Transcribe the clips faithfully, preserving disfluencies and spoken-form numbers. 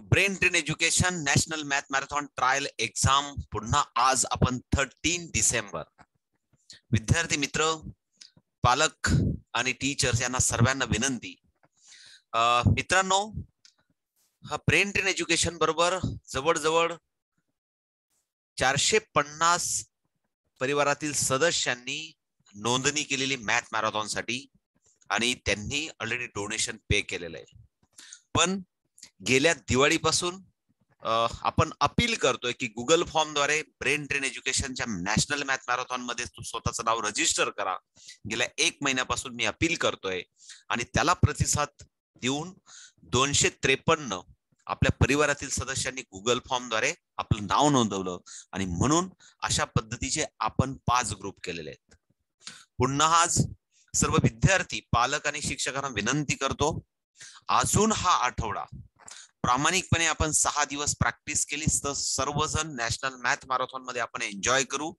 Brain train education national math marathon trial exam पुन्हा आज आपण थर्टीन डिसेंबर. विद्यार्थी मित्र, पालक आणि टीचर्स यांना सर्वांना विनंती. मित्रांनो, हा ब्रेन ट्रेन एज्युकेशन बरोबर जवळजवळ चारशे पन्नास परिवारातील सदस्यांनी नोंदणी केलेली मॅथ मॅरेथॉन साठी आणि त्यांनी ऑलरेडी डोनेशन पे केलेलं आहे. पण गेल्या दिवाळीपासून आपण अपील करतोय की गुगल फॉर्मद्वारे ब्रेन ट्रेन एज्युकेशनच्या नॅशनल मॅथ मॅरेथॉन मध्ये स्वतःचं नाव रजिस्टर करा. गेल्या एक महिन्यापासून मी अपील करतोय आणि त्याला प्रतिसाद देऊन दोनशे त्रेपन्न आपल्या परिवारातील सदस्यांनी गुगल फॉर्मद्वारे आपलं नाव नोंदवलं आणि म्हणून अशा पद्धतीचे आपण पाच ग्रुप केलेले आहेत. पुन्हा आज सर्व विद्यार्थी, पालक आणि शिक्षकांना विनंती करतो, अजून हा आठवडा प्रामाणिकपणे आपण सहा दिवस प्रॅक्टिस केली तर सर्वजण नॅशनल मॅथ मॅरेथॉन मध्ये आपण एन्जॉय करू.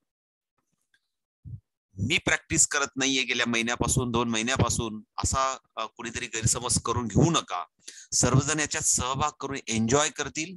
मी प्रॅक्टिस करत नाहीये गेल्या महिन्यापासून, दोन महिन्यापासून, असा कुणीतरी गैरसमज करून घेऊ नका. सर्वजण याच्यात सहभाग करून एन्जॉय करतील.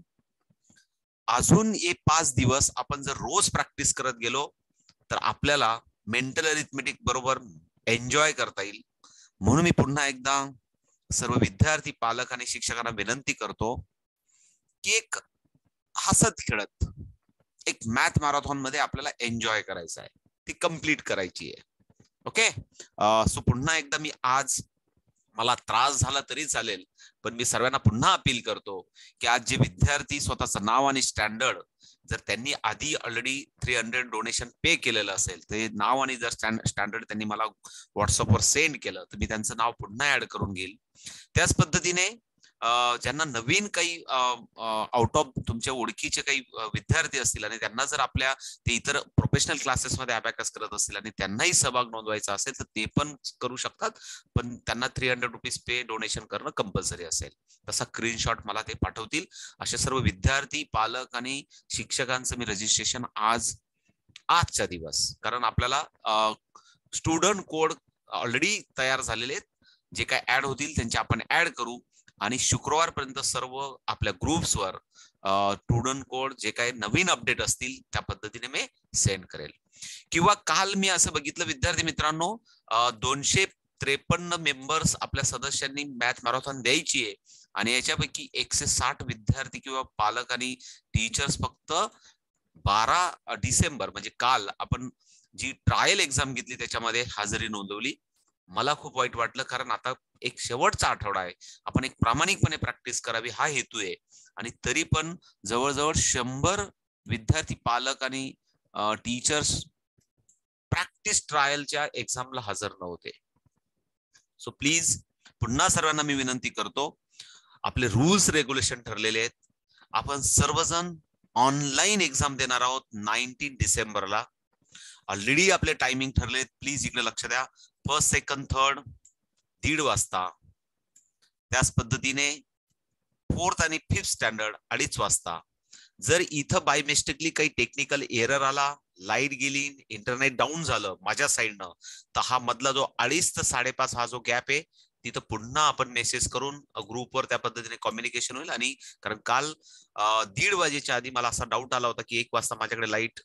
अजून हे पाच दिवस आपण जर रोज प्रॅक्टिस करत गेलो तर आपल्याला मेंटल अरिथमेटिक बरोबर एन्जॉय करता येईल. म्हणून मी पुन्हा एकदा सर्व विद्यार्थी, पालक आणि शिक्षकांना विनंती करतो की एक हसत खेळत एक मॅथ मॅरेथॉन मध्ये आपल्याला एन्जॉय करायचं आहे, ती कंप्लीट करायची आहे. ओके, सो पुन्हा एकदा मी आज, मला त्रास झाला तरी चालेल, पण मी सर्वांना पुन्हा अपील करतो की आज जे विद्यार्थी स्वतःचं नाव आणि स्टँडर्ड जर त्यांनी आधी already three hundred donation pay केलेलं असेल, ते नाव आणि जर स्टँडर्ड त्यांनी मला व्हॉट्सअपवर सेंड केलं तर मी त्यांचं नाव पुन्हा ऍड करून घेईल. त्याच पद्धतीने ज्यांना नवीन काही आउट ऑफ तुमच्या ओळखीचे काही विद्यार्थी असतील आणि त्यांना जर आपल्या ते इतर प्रोफेशनल क्लासेस मध्ये अबॅकस करत असतील आणि त्यांनाही सहभाग नोंदवायचा असेल तर ते पण करू शकतात, पण त्यांना three hundred rupees pay donation करणं कंपल्सरी असेल. तसा स्क्रीनशॉट मला ते पाठवतील. असे सर्व विद्यार्थी, पालक आणि शिक्षकांचं मी रजिस्ट्रेशन आज आजचा दिवस, कारण आपल्याला स्टुडंट कोड ऑलरेडी तयार झालेले आहेत, जे काय ऍड होतील त्यांचे आपण ऍड करू आणि शुक्रवारपर्यंत सर्व आपल्या ग्रुप्सवर स्टुडंट कोड जे काही नवीन अपडेट असतील त्या पद्धतीने मी सेंड करेल. किंवा काल मी असं बघितलं विद्यार्थी मित्रांनो, दोनशे त्रेपन्न मेंबर्स आपल्या सदस्यांनी मॅथ मॅरेथॉन द्यायची आहे आणि याच्यापैकी एकशे साठ विद्यार्थी किंवा पालक आणि टीचर्स फक्त बारा डिसेंबर म्हणजे काल आपण जी ट्रायल एक्झाम घेतली त्याच्यामध्ये हजेरी नोंदवली. मला खूप वाईट वाटलं, कारण आता एक शेवटचा आठवडा आहे, आपण एक प्रामाणिकपणे प्रॅक्टिस करावी हा हेतू आहे आणि तरी पण जवळजवळ शंभर विद्यार्थी, पालक आणि टीचर्स प्रॅक्टिस ट्रायलच्या एक्झामला हजर नव्हते. सो प्लीज पुन्हा सर्वांना मी विनंती करतो, आपले रूल्स रेग्युलेशन ठरलेले आहेत. आपण सर्वजण ऑनलाईन एक्झाम देणार आहोत नाईन्टीन डिसेंबरला. ऑलरेडी आपले टायमिंग ठरले, प्लीज इकडे लक्ष द्या. फर्स्ट, सेकंड, थर्ड दीड वाजता, त्याच पद्धतीने फोर्थ आणि फिफ्थ स्टँडर्ड अडीच वाजता. जर इथं बाय मिस्टेकली काही टेक्निकल एरर आला, लाईट गेली, इंटरनेट डाऊन झालं माझ्या साईडनं, तर हा मधला जो अडीच ते साडेपाच हा जो गॅप आहे तिथं पुन्हा आपण मेसेज करून ग्रुपवर त्या पद्धतीने कम्युनिकेशन होईल. आणि कारण काल दीड वाजेच्या आधी मला असा डाऊट आला होता की एक वाजता माझ्याकडे लाईट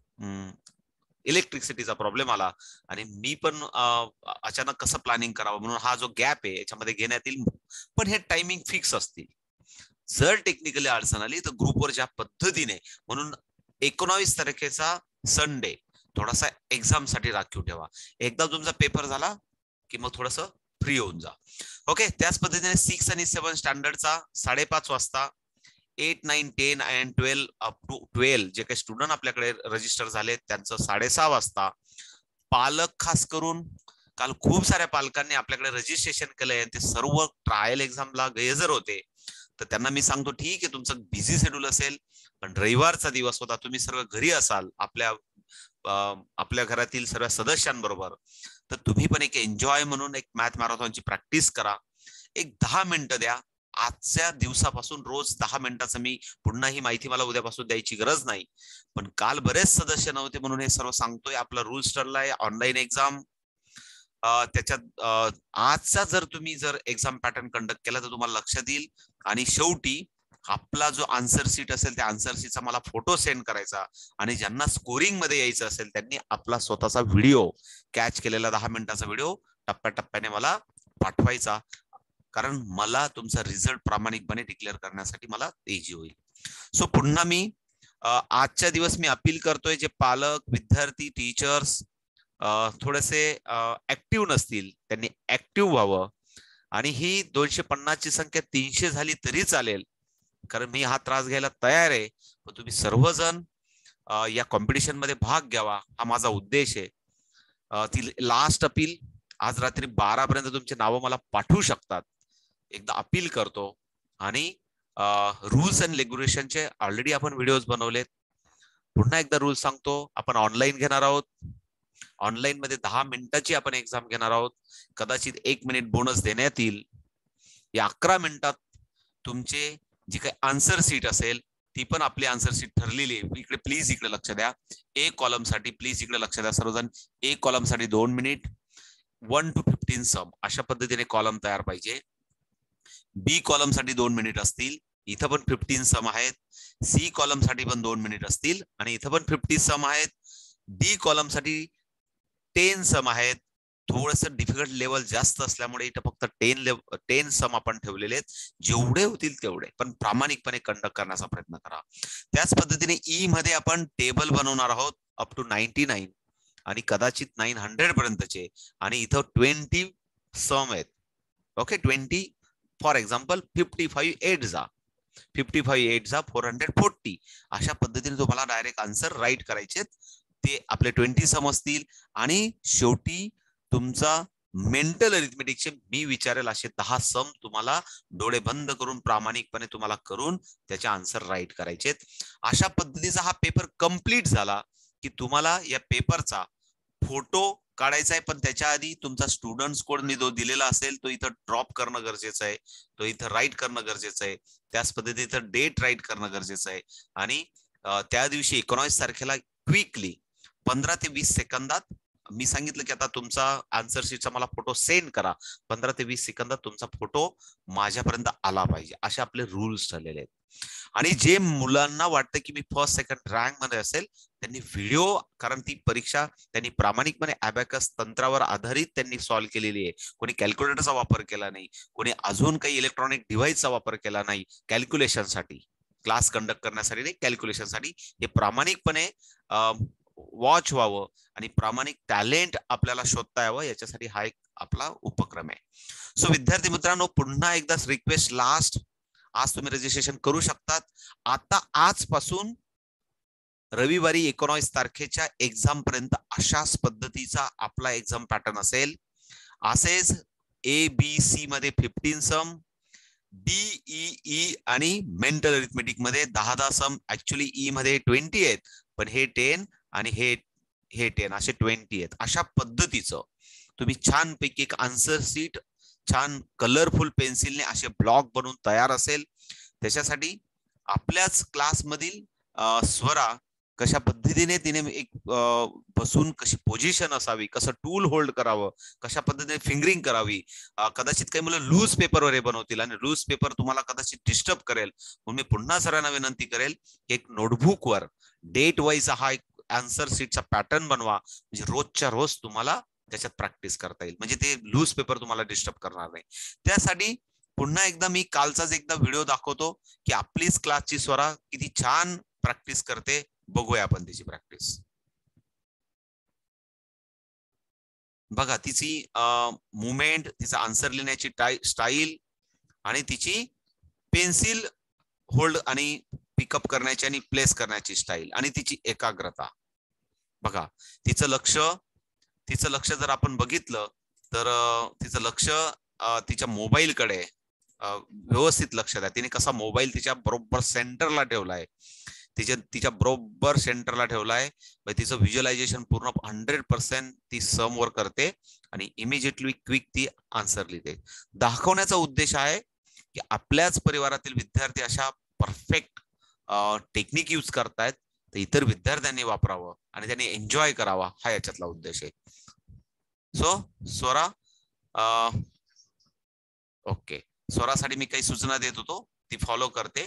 इलेक्ट्रिसिटीचा प्रॉब्लेम आला आणि मी पण अचानक कसं प्लॅनिंग करावं, म्हणून हा जो गॅप आहे याच्यामध्ये घेण्यात येईल. पण हे टायमिंग फिक्स असतील. जर टेक्निकली अडचण आली तर ग्रुपवर ज्या पद्धतीने, म्हणून एकोणावीस तारखेचा संडे थोडासा एक्झाम साठी राखीव ठेवा. एकदा तुमचा पेपर झाला की मग थोडस फ्री होऊन जा. ओके, त्याच पद्धतीने सिक्स आणि सेव्हन स्टँडर्डचा साडेपाच वाजता, eight nine ten and twelve up to twelve जे काही स्टुडंट आपल्याकडे रजिस्टर झाले त्यांचं साडेसहा वाजता. पालक खास करून, काल खूप साऱ्या पालकांनी आपल्याकडे रजिस्ट्रेशन केलंय, ते सर्व ट्रायल एक्झामला गैरहजर होते. तर त्यांना मी सांगतो, ठीक आहे तुमचं बिझी शेड्यूल असेल, पण रविवारचा दिवस होता, तुम्ही सर्व घरी असाल आपल्या आपल्या घरातील सर्व सदस्यांबरोबर, तर तुम्ही पण एक एन्जॉय म्हणून एक मॅथ मॅरेथॉनची प्रॅक्टिस करा. एक दहा मिनिटं द्या आजच्या दिवसापासून, रोज दहा मिनिटाचं. मी पुन्हा ही माहिती मला उद्यापासून द्यायची गरज नाही, पण काल बरेच सदस्य नव्हते म्हणून हे सर्व सांगतोय. आपला रूल्स ठरलाय ऑनलाईन एक्झाम. त्याच्यात आजचा जर तुम्ही जर एक्झाम पॅटर्न कंडक्ट केला तर तुम्हाला लक्षात येईल. आणि शेवटी आपला जो आन्सर शीट असेल त्या आन्सर शीटचा मला फोटो सेंड करायचा आणि ज्यांना स्कोरिंग मध्ये यायचं असेल त्यांनी आपला स्वतःचा व्हिडिओ कॅच केलेला दहा मिनिटाचा व्हिडिओ टप्प्याटप्प्याने मला पाठवायचा, कारण मला तुमचा रिझल्ट प्रामाणिकपणे डिक्लेअर करण्यासाठी मला इझी होईल. सो पुन्हा मी आजच्या दिवस मी अपील करतोय, जे पालक, विद्यार्थी, टीचर्स थोडेसे ऍक्टिव्ह नसतील त्यांनी ऍक्टिव्ह व्हावं. आणि ही दोनशे पन्नास ची संख्या तीनशे झाली तरी चालेल, कारण मी हा त्रास घ्यायला तयार आहे. पण तुम्ही सर्वजण या कॉम्पिटिशन मध्ये भाग घ्यावा, हा माझा उद्देश आहे. ती लास्ट अपील, आज रात्री बारा पर्यंत तुमचे नाव मला पाठवू शकतात, एकदा अपील करतो. आणि रूल्स अँड रेग्युलेशनचे ऑलरेडी आपण व्हिडिओज बनवलेत. पुन्हा एकदा रूल सांगतो, आपण ऑनलाईन घेणार आहोत. ऑनलाईन मध्ये दहा मिनिटाची आपण एक्झाम घेणार आहोत. कदाचित एक मिनिट बोनस देण्यात येईल. या अकरा मिनिटात तुमचे जे काही आन्सर सीट असेल ती पण आपली आन्सर सीट ठरलेली आहे. इकडे प्लीज इकडे लक्ष द्या. ए कॉलम साठी प्लीज इकडे लक्ष द्या सर्वजण. ए कॉलम साठी दोन मिनिट, वन टू फिफ्टीन सम अशा पद्धतीने कॉलम तयार पाहिजे. बी कॉलम साठी दोन मिनिट असतील, इथं पण फिफ्टीन सम आहेत. सी कॉलम साठी पण दोन मिनिट असतील आणि इथं पण फिफ्टी सम आहेत. डी कॉलम साठी टेन सम आहेत. थोडस डिफिकल्ट लेवल जास्त असल्यामुळे इथं फक्त टेन टेन सम आपण ठेवलेले आहेत. जेवढे होतील तेवढे, पण प्रामाणिकपणे कंडक्ट करण्याचा प्रयत्न करा. त्याच पद्धतीने ई मध्ये आपण टेबल बनवणार आहोत अप टू नाईन्टी नाईन आणि कदाचित नाईन हंड्रेड पर्यंतचे. आणि इथं ट्वेंटी सम आहेत. Okay, twenty for example fifty five eight जा फिफ्टी फाईव्ह एट जा फोर हंड्रेड फोर्टी अशा पद्धतीने तुम्हाला डायरेक्ट आन्सर राईट करायचे. ते आपले ट्वेंटी सम असतील. आणि शेवटी तुमचा मेंटल अरिथमेटिकचे मी विचारेल असे दहा सम तुम्हाला डोळे बंद करून प्रामाणिकपणे तुम्हाला करून त्याचे आन्सर राईट करायचे. अशा पद्धतीचा हा पेपर कंप्लीट झाला की तुम्हाला या पेपरचा फोटो काढायचा आहे. पण त्याच्या आधी तुमचा स्टुडंट्स कोड मी जो दिलेला असेल तो इथं ड्रॉप करणं गरजेचं आहे, तो इथं राईट करणं गरजेचं आहे. त्याच पद्धतीने इथं डेट राईट करणं गरजेचं आहे. आणि त्या दिवशी एकोणावीस तारखेला क्विकली पंधरा ते वीस सेकंदात मी सांगितलं की आता तुमचा आन्सर शीटचा मला फोटो सेंड करा. पंधरा ते वीस सेकंदात तुमचा फोटो माझ्यापर्यंत आला पाहिजे, असे आपले रूल्स ठरलेले आहेत. आणि जे मुलांना वाटतं की मी फर्स्ट सेकंड रँक मध्ये असेल त्यांनी व्हिडिओ, कारण ती परीक्षा त्यांनी प्रामाणिकपणे अबॅकस तंत्रावर आधारित त्यांनी सॉल्व्ह केलेली आहे. कोणी कॅल्क्युलेटरचा वापर केला नाही, कोणी अजून काही इलेक्ट्रॉनिक डिव्हाइसचा वापर केला नाही. कॅल्क्युलेशनसाठी, क्लास कंडक्ट करण्यासाठी नाही, कॅल्क्युलेशनसाठी. हे प्रामाणिकपणे वॉच व्हावं आणि प्रामाणिक टॅलेंट आपल्याला शोधता यावं, याच्यासाठी हा एक आपला उपक्रम आहे. सो विद्यार्थी मित्रांनो, पुन्हा एकदा रिक्वेस्ट, लास्ट, आज तुम्ही रजिस्ट्रेशन करू शकतात. आता आजपासून रविवारी एकोणावीस तारखेच्या एक्झाम पर्यंत अशाच पद्धतीचा आपला एक्झाम पॅटर्न असेल. असेच ए बी सी मध्ये fifteen sum, D E E आणि मेंटल अरिथमेटिक मध्ये दहा दहा सम. ऍक्च्युली ई मध्ये ट्वेंटी आहेत, पण हे टेन आणि हे हे टेन असे ट्वेंटी आहेत. अशा पद्धतीचं तुम्ही छानपैकी एक आन्सर सीट छान कलरफुल पेन्सिलने असे ब्लॉक बनवून तयार असेल. त्याच्यासाठी आपल्याच क्लासमधील स्वरा कशा पद्धतीने तिने एक बसून कशी पोझिशन असावी, कसं टूल होल्ड करावं, कशा पद्धतीने फिंगरिंग करावी. कदाचित काही मुलं लूज पेपरवर हे बनवतील आणि लूज पेपर तुम्हाला कदाचित डिस्टर्ब करेल. म्हणून मी पुन्हा सरांना विनंती करेल की एक नोटबुकवर डेट वाईज हा एक आन्सर सीटचा पॅटर्न बनवा, म्हणजे रोजच्या रोज तुम्हाला त्याच्यात प्रॅक्टिस करता येईल, म्हणजे ते लूज पेपर तुम्हाला डिस्टर्ब करणार नाही. त्यासाठी पुन्हा एकदा मी कालचाच एकदा व्हिडिओ दाखवतो की आपलीच क्लासची स्वरा किती छान प्रॅक्टिस करते. बघूया आपण तिची प्रॅक्टिस. बघा तिची मुवमेंट, तिचा आन्सर लिहिण्याची स्टाईल आणि तिची पेन्सिल होल्ड आणि पिकअप करण्याची आणि प्लेस करण्याची स्टाईल आणि तिची एकाग्रता. बघा तिचं लक्ष, तिचं लक्ष जर आपण बघितलं तर तिचं लक्ष तिच्या मोबाईलकडे व्यवस्थित लक्ष द्या. तिने कसा मोबाईल तिच्या बरोबर सेंटरला ठेवलाय, तिच्या तिच्या बरोबर सेंटरला ठेवलाय. तिचं व्हिज्युअलायझेशन पूर्ण हंड्रेड पर्सेंट ती सम वर करते आणि इमिजिएटली क्विक ती आन्सर लिहिते. दाखवण्याचा उद्देश आहे की आपल्याच परिवारातील विद्यार्थी अशा परफेक्ट टेक्निक यूज करतायत, तर इतर विद्यार्थ्यांनी वापरावं आणि त्यांनी एन्जॉय करावा, हा याच्यातला उद्देश आहे. सो स्वरा, ओके, स्वरासाठी मी काही सूचना देत होतो ती फॉलो करते.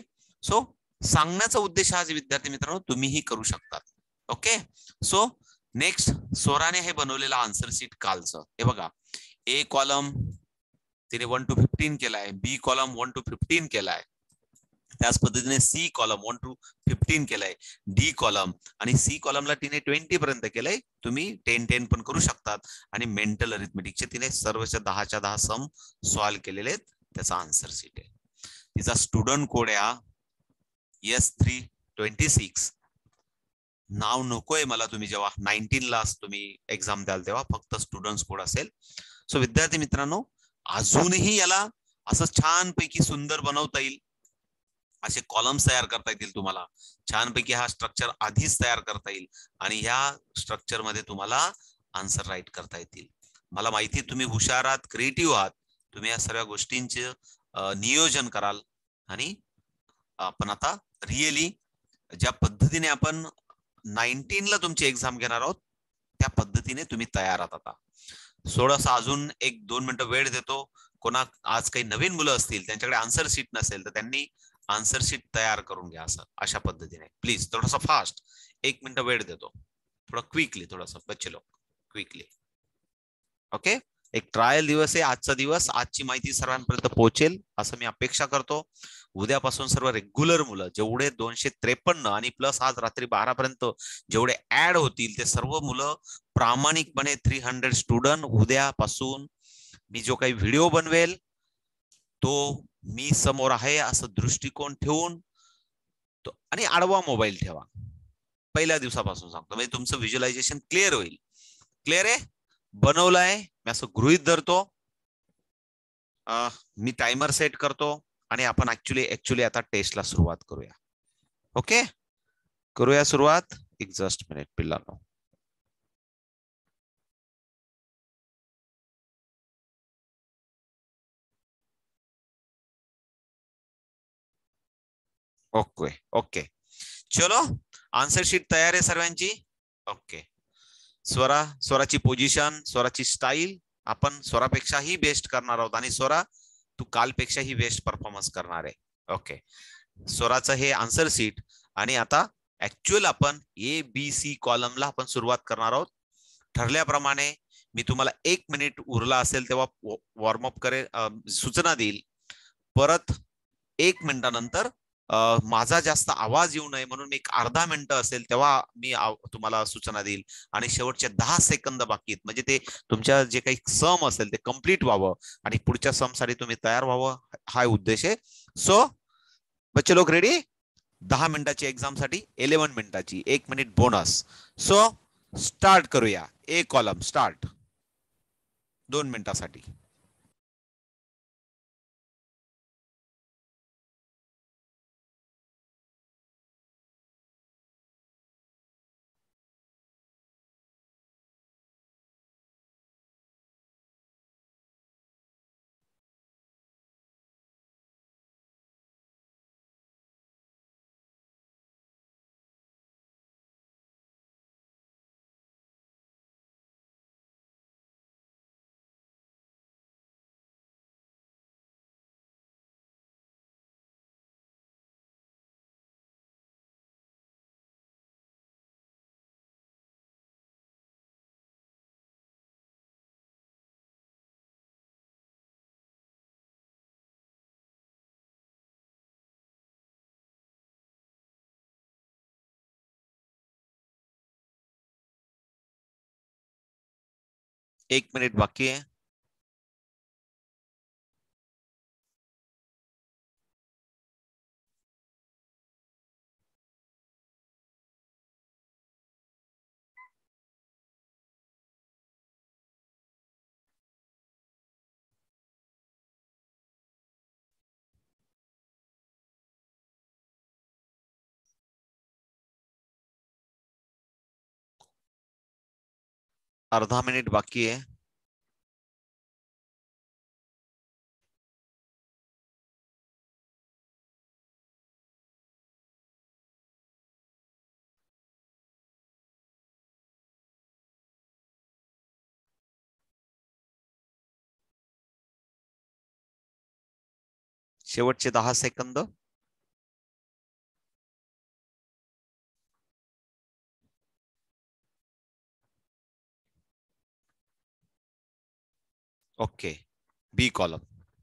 सो सांगण्याचा उद्देश आज विद्यार्थी मित्रांनो तुम्हीही करू शकतात. ओके. सो नेक्स्ट स्वराने हे बनवलेलं आन्सर शीट कालचं हे बघा. ए कॉलम तिने वन टू फिफ्टीन केलाय, B column one two fifteen केलाय, त्याच पद्धतीने C column one two fifteen केलाय, डी कॉलम आणि सी कॉलमला तिने ट्वेंटी पर्यंत केलंय. तुम्ही टेन टेन पण करू शकतात. आणि मेंटल अरिथमेटिकचे तिने सर्वच्या दहाच्या दहा सम सॉल्व्ह केलेले आहेत. त्याचा आन्सर शीट आहे. तिचा स्टुडंट कोड आहे एस थ्री ट्वेंटी सिक्स. नाव नकोय मला. तुम्ही जेव्हा नाईन्टीन ला तुम्ही एक्झाम द्याल तेव्हा फक्त स्टुडंट कोड असेल. सो विद्यार्थी मित्रांनो अजूनही याला असं छानपैकी सुंदर बनवता येईल. असे कॉलम्स तयार करता येतील तुम्हाला. छानपैकी हा स्ट्रक्चर आधीच तयार करता येईल आणि ह्या स्ट्रक्चर मध्ये तुम्हाला आन्सर राईट करता येतील. मला माहिती तुम्ही हुशार आहात, क्रिएटिव्ह आहात. तुम्ही या सर्व गोष्टींचे नियोजन कराल आणि आपण आता रिअली ज्या पद्धतीने आपण नाईन्टीन ला तुमची एक्झाम घेणार आहोत त्या पद्धतीने तुम्ही तयार आहात. आता थोडासा अजून एक दोन मिनिटं वेळ देतो. कोणा आज काही नवीन मुलं असतील त्यांच्याकडे आन्सर शीट नसेल तर त्यांनी आन्सर शीट तयार करून घ्या. असं अशा पद्धतीने प्लीज थोडासा फास्ट. एक मिनिट वेळ देतो. थोडा क्विकली थोडासा बच्चे लोक क्विकली. ओके. एक ट्रायल दिवस आहे आजचा दिवस. आजची माहिती सर्वांपर्यंत पोहोचेल असं मी अपेक्षा करतो. उद्यापासून सर्व रेग्युलर मुलं जेवढे दोनशे त्रेपन्न आणि प्लस आज रात्री बारा पर्यंत जेवढे ऍड होतील ते सर्व मुलं प्रामाणिकपणे थ्री हंड्रेड स्टुडंट उद्यापासून मी जो काही व्हिडिओ बनवेल तो मी समोर आहे असं दृष्टिकोन ठेवून तो आणि आडवा मोबाईल ठेवा. पहिल्या दिवसापासून सांगतो म्हणजे तुमचं व्हिज्युअलायझेशन क्लिअर होईल. क्लिअर आहे. बनवलाय मी असं गृहीत धरतो. मी टायमर सेट करतो आणि आपण ऍक्च्युली ऍक्च्युली आता टेस्टला सुरुवात करूया. ओके. करूया सुरुवात. एक जस्ट मिनिट पिल्लांनो. ओके ओके चलो आन्सर शीट तयार आहे सर्वांची. ओके. स्वरा स्वराची पोझिशन स्वराची स्टाईल आपण स्वरापेक्षाही बेस्ट करणार आहोत आणि स्वरा तू कालपेक्षाही बेस्ट परफॉर्मन्स करणार आहे. ओके. स्वराचं हे आन्सर शीट आणि आता ऍक्च्युअल आपण ए बी सी कॉलमला आपण सुरुवात करणार आहोत. ठरल्याप्रमाणे मी तुम्हाला एक मिनिट उरला असेल तेव्हा वॉर्मअप करेल, सूचना देईल. परत एक मिनिटानंतर माझा जास्त आवाज येऊ नये म्हणून एक अर्धा मिनिटं असेल तेव्हा मी तुम्हाला सूचना देईल. आणि शेवटचे दहा सेकंद बाकी आहेत म्हणजे ते तुमच्या जे काही सम असेल ते कम्प्लीट व्हावं आणि पुढच्या सम साठी तुम्ही तयार व्हावं हा उद्देश आहे. सो बच्चे लोक रेडी. दहा मिनिटाची एक्झाम साठी इलेव्हन मिनिटाची एक मिनिट बोनस. सो स्टार्ट करूया. A column start. दोन मिनिटासाठी. एक मिनिट बाकी आहे. अर्धा मिनिट बाकी आहे. शेवटचे दहा सेकंद. Okay, B column.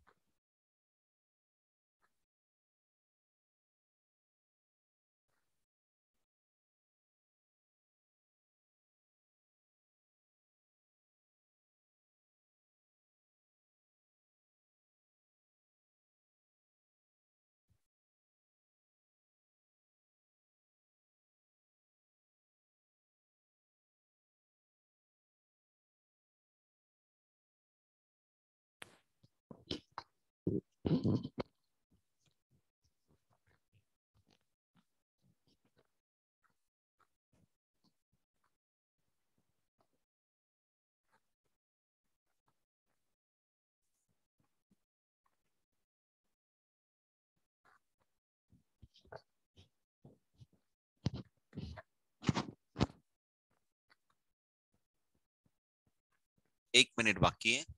एक मिनिट बाकी आहे.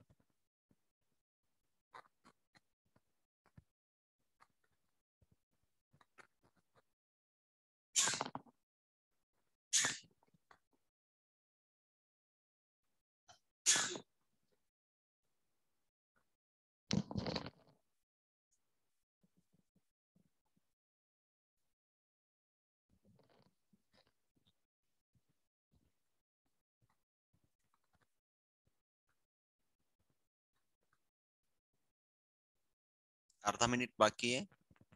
अर्धा मिनिट बाकी आहे.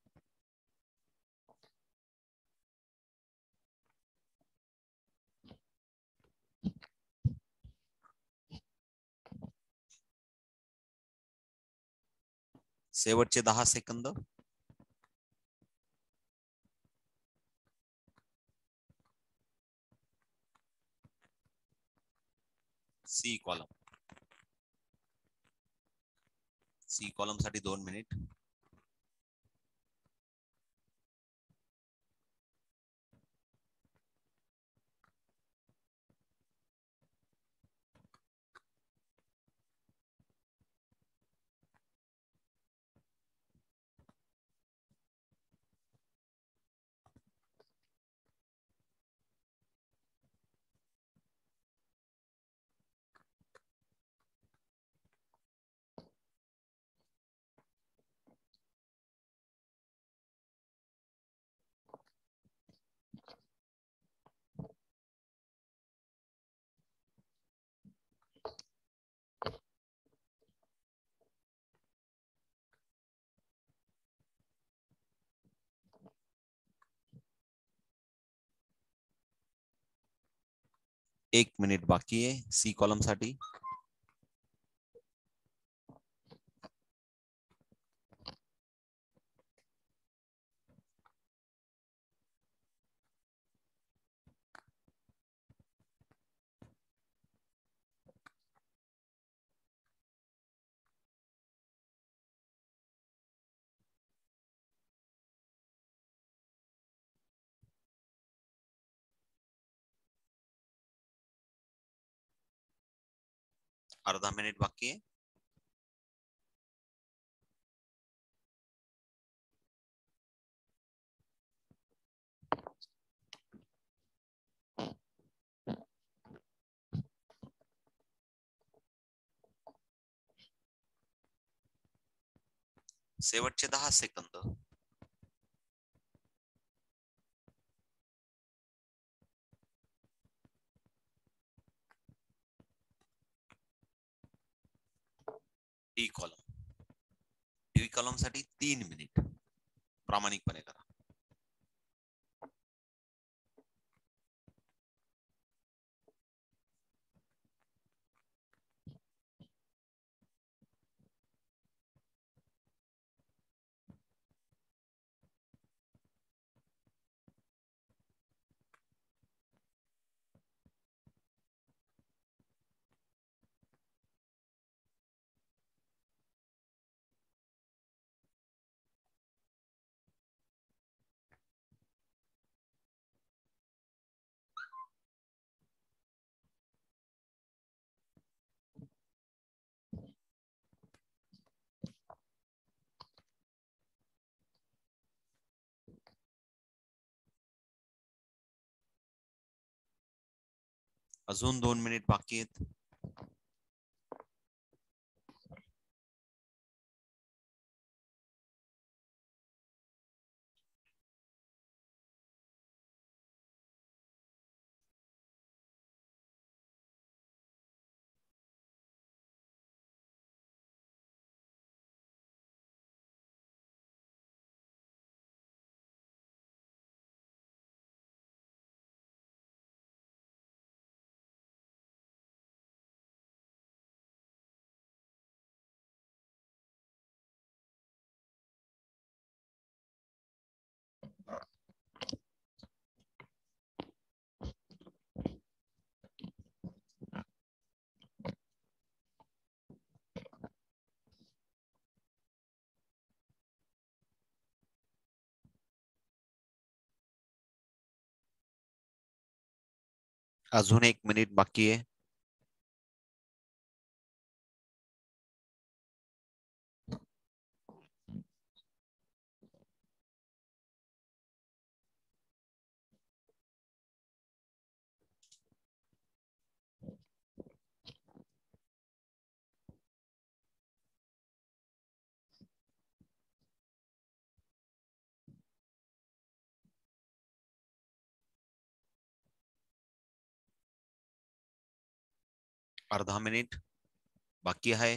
शेवटचे दहा second. C column. C column साठी दोन मिनिट. एक मिनिट बाकी आहे सी कॉलम साठी. अर्धा मिनिट बाकी आहे. शेवटचे दहा second. D column. D column साठी तीन मिनिट. प्रामाणिकपणे करा. अजून दोन मिनिट बाकी आहेत. अजून एक मिनिट बाकी आहे. अर्धा मिनिट बाकी आहे.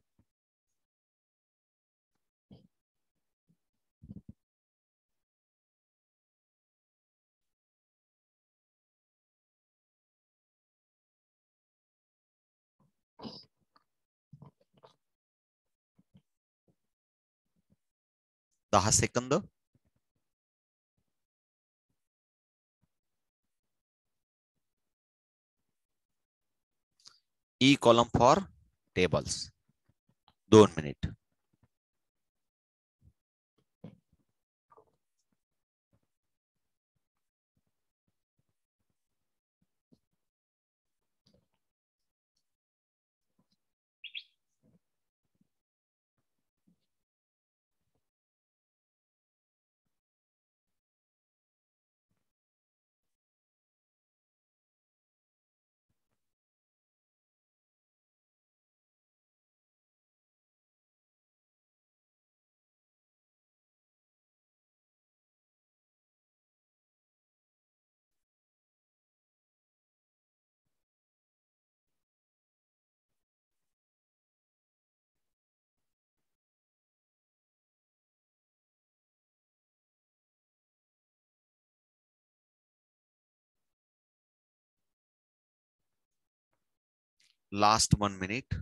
दहा second. E column for tables. दोन minute. Last one minute.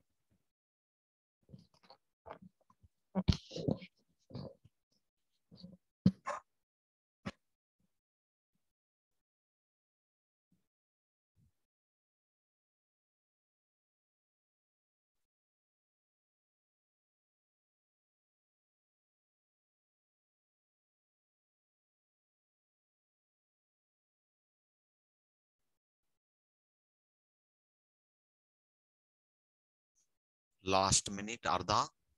Last minute अर्धा.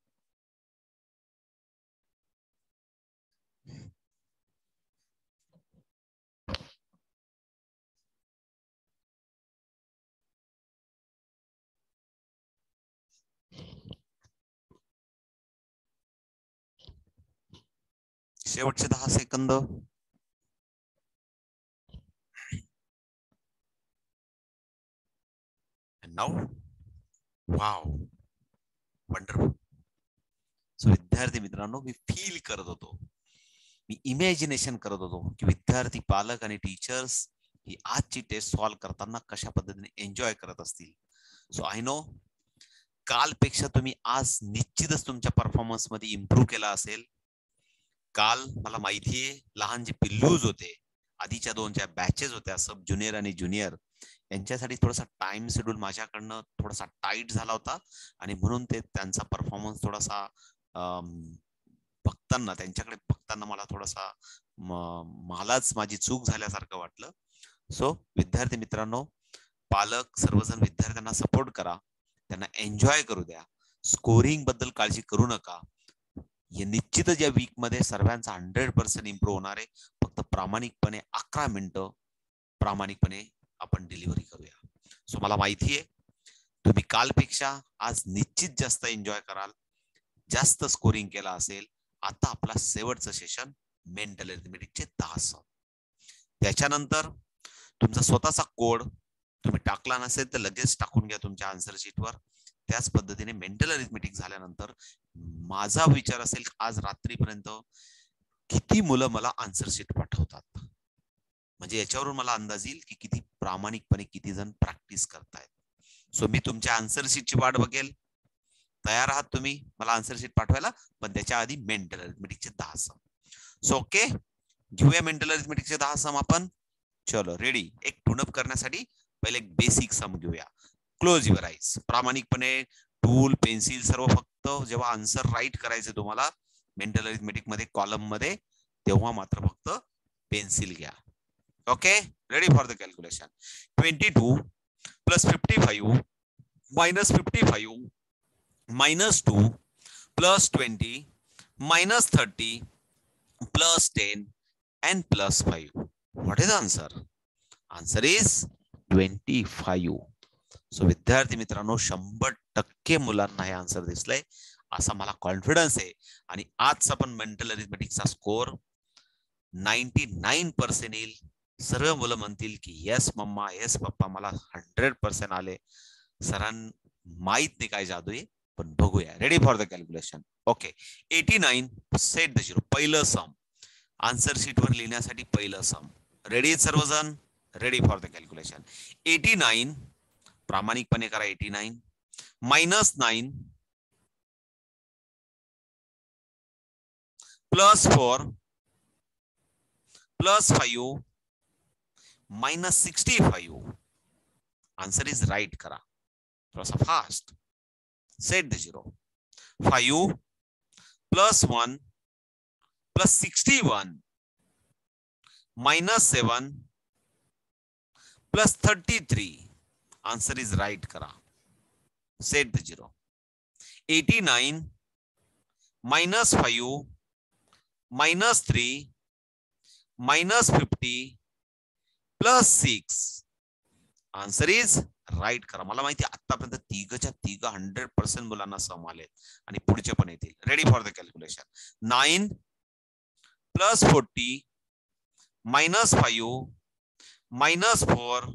शेवटचे दहा second. Now wow wonderful. So विद्यार्थी मित्रांनो, मी फील करत होतो, मी इमॅजिनेशन करत होतो की विद्यार्थी, पालक आणि टीचर्स ही आजची टेस्ट सॉल्व करताना कशा पद्धतीने एन्जॉय करत असतील. सो आय नो कालपेक्षा तुम्ही आज निश्चितच तुमच्या परफॉर्मन्स मध्ये इम्प्रूव्ह केला असेल. काल मला माहितीये लहान जे पिल्लूज होते, आधीच्या दोन ज्या बॅचेस होत्या, सब ज्युनियर आणि ज्युनियर, यांच्यासाठी थोडासा टाइम शेड्यूल माझ्याकडनं थोडासा टाईट झाला होता आणि म्हणून ते त्यांचा परफॉर्मन्स थोडासा बघताना त्यांच्याकडे बघताना मला थोडासा मलाच माझी चूक झाल्यासारखं वाटलं. सो विद्यार्थी मित्रांनो, पालक सर्वजण विद्यार्थ्यांना सपोर्ट करा, त्यांना एन्जॉय करू द्या. स्कोरिंग बद्दल काळजी करू नका. हे निश्चितच या वीक मध्ये सर्वांचा हंड्रेड पर्सेंट इम्प्रूव्ह होणार आहे. फक्त प्रामाणिकपणे अकरा मिनिटं प्रामाणिकपणे आपण डिलिव्हरी करूया. सो मला माहिती आहे तुम्ही कालपेक्षा आज निश्चित जास्त एन्जॉय कराल, जास्त स्कोरिंग केला असेल. आता आपला शेवटचं सेशन मेंटल अरिथमेटिकचे दहा सम. त्याच्यानंतर तुमचा स्वतःचा कोड तुम्ही टाकला नसेल तर लगेच टाकून घ्या तुमच्या आन्सर शीटवर. त्याच पद्धतीने मेंटल अरिथमेटिक झाल्यानंतर माझा विचार असेल आज रात्रीपर्यंत किती मुलं मला आन्सर शीट पाठवतात, म्हणजे याच्यावरून मला अंदाज येईल की किती प्रामाणिकपणे किती जण प्रॅक्टिस करतायत. सो मी तुमच्या आन्सर शीटची वाट बघेल. तयार आहात तुम्ही मला आन्सर शीट पाठवायला, पण त्याच्या आधी मेंटल अरिथमेटिकचे दहा सम. सो ओके, घेऊया मेंटल अरिथमेटिकचे दहा सम आपण. चलो रेडी. एक ट्यूनअप करण्यासाठी पहिले एक बेसिक सम घेऊया. Close your eyes. प्रामाणिकपणे टूल पेन्सिल सर्व फक्त जेव्हा आन्सर राईट करायचे तुम्हाला मेंटल अरिथमेटिक मध्ये कॉलम मध्ये, तेव्हा मात्र फक्त पेन्सिल घ्या. Okay, ready for the calculation. twenty-two plus fifty-five minus fifty-five minus two plus twenty minus thirty plus ten and plus five. What is the answer? Answer is twenty-five. So विद्यार्थी मित्रांनो शंभर टक्के मुलांना हे आन्सर दिसलंय असा मला confidence आहे आणि आजचा पण मेंटल अरिथमेटिक्सचा स्कोर नाईन्टी नाईन पर्सेंट येईल. सर्व मुलं म्हणतील की येस मम्मा येस पप्पा मला हंड्रेड पर्सेंट आले. सरांना माहित नाही काय जादू आहे पण बघूया. Ready for the calculation. Okay, eighty nine set the zero. पहिलं सम आन्सर शीट वर लिहिण्यासाठी पहिलं सम. रेडी सर्वजण? Ready for the calculation. Eighty nine प्रामाणिकपणे करा. Eighty nine minus nine plus four plus five minus sixty five. Answer is write करा. थोड़ा सा fast. Set the zero. Five plus one plus sixty one minus seven plus thirty three. Answer is write करा. Set the Ziro. Eighty nine minus five minus three minus fifty plus six. Answer is write करा. मला माहिती आतापर्यंत तिघच्या तिघ hundred percent मुलांना सम आले आणि पुढचे पण येतील. Ready for the calculation. Nine plus forty minus five minus four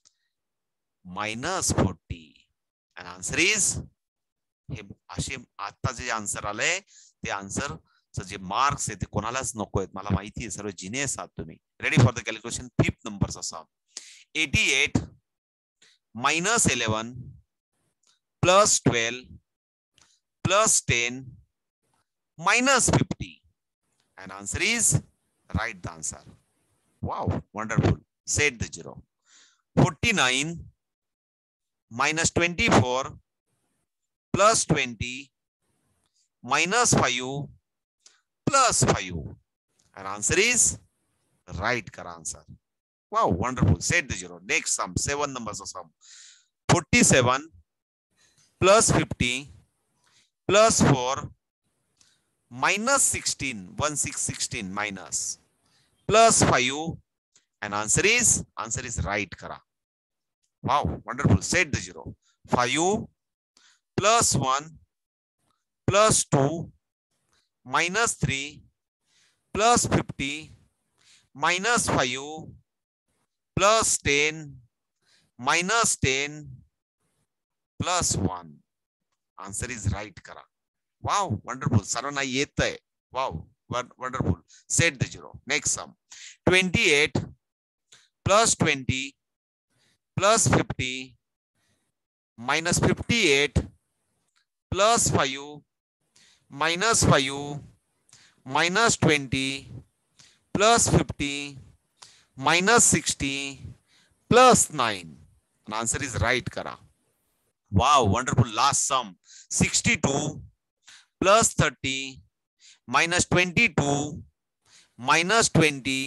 minus forty. and answer is हे असे आता जे आन्सर आलंय ते आन्सर जे मार्क्स आहे ते कोणालाच नको आहेत. मला माहिती आहे सर्व जिनियस आहात तुम्ही. Ready for the calculation. Fifth नंबरचा sum. Eighty eight minus eleven plus twelve plus ten minus fifty. and answer is right the answer. Wow, wonderful. Set the zero. forty-nine minus twenty-four plus twenty minus five plus five. And answer is right kara answer. Wow, wonderful. Set the zero. Next sum, seven numbers of sum. forty-seven plus fifty plus four minus sixteen. one six sixteen minus plus five. And answer is answer is right kara. Wow, wonderful. Set the zero. five plus one plus two minus three plus fifty minus five plus ten minus ten plus one. Answer is right kara. Wow, wonderful. Sarana yetay. Wow, wonderful. Set the zero. Next sum. twenty-eight plus twenty plus fifty minus fifty-eight plus five minus five minus twenty plus fifty minus sixty plus nine. And answer is right kara. Wow, wonderful. Last sum. sixty-two plus thirty minus twenty-two minus twenty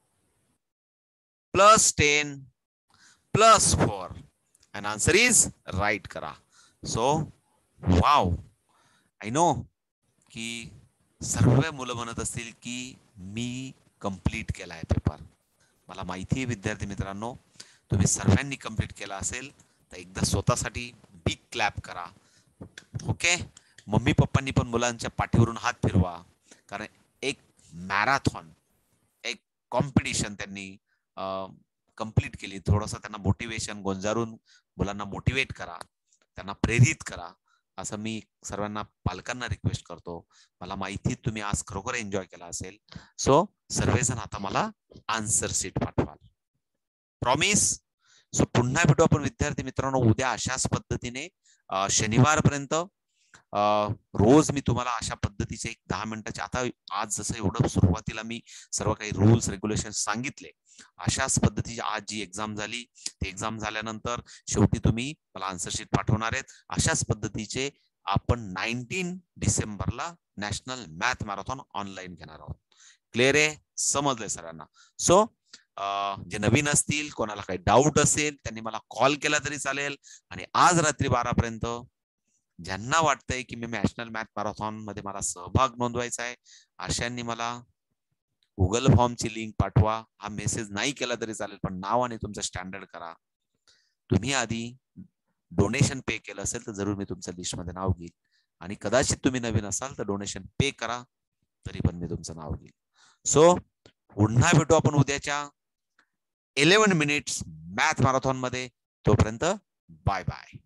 plus ten plus four. And answer is right kara. So wow, I know की सर्व मुलं म्हणत असतील की मी complete केलाय paper. मला माहिती आहे विद्यार्थी मित्रांनो तुम्ही सर्वांनी कंप्लीट केला असेल तर एकदा स्वतःसाठी बिग क्लॅप करा. ओके, मम्मी पप्पांनी पण मुलांच्या पाठीवरून हात फिरवा कारण एक मॅरेथॉन एक कॉम्पिटिशन त्यांनी कंप्लीट केली. थोडंसं त्यांना मोटिवेशन गोंजारून मुलांना मोटिवेट करा, त्यांना प्रेरित करा असं मी सर्वांना पालकांना रिक्वेस्ट करतो. मला माहिती तुम्ही आज खरोखर एन्जॉय केला असेल. सो सर्वजण आता मला आन्सर शीट पाठवाल. प्रॉमिस. सो पुन्हा भेटू आपण विद्यार्थी मित्रांनो उद्या अशाच पद्धतीने शनिवारपर्यंत. रोज मी तुम्हाला अशा पद्धतीचे एक दहा मिनिटाचे आता आज जसं एवढं सुरुवातीला मी सर्व काही रूल्स रेग्युलेशन सांगितले अशाच पद्धतीची आज जी एक्झाम झाली ती एक्झाम झाल्यानंतर शेवटी तुम्ही मला आन्सर शीट पाठवणार आहेत. अशाच पद्धतीचे आपण नाईन्टीन डिसेंबरला नॅशनल मॅथ मॅरेथॉन ऑनलाईन घेणार आहोत. क्लिअर आहे? समजलंय सरांना? सो जे नवीन असतील, कोणाला काही डाऊट असेल त्यांनी मला कॉल केला तरी चालेल. आणि आज रात्री बारा पर्यंत ज्यांना वाटतंय की मी नॅशनल मॅथ मॅरेथॉन मध्ये मला सहभाग नोंदवायचा आहे, अशांनी मला गुगल फॉर्मची लिंक पाठवा. हा मेसेज नाही केला तरी चालेल, पण नाव आणि तुमचं स्टँडर्ड करा. तुम्ही आधी डोनेशन पे केलं असेल तर जरूर मी तुमच्या लिस्टमध्ये नाव घेईल. आणि कदाचित तुम्ही नवीन असाल तर डोनेशन पे करा, तरी पण मी तुमचं नाव घेईल. सो पुन्हा भेटू आपण उद्याच्या इलेव्हन मिनिट्स मॅथ मॅरेथॉन मध्ये. तोपर्यंत बाय बाय.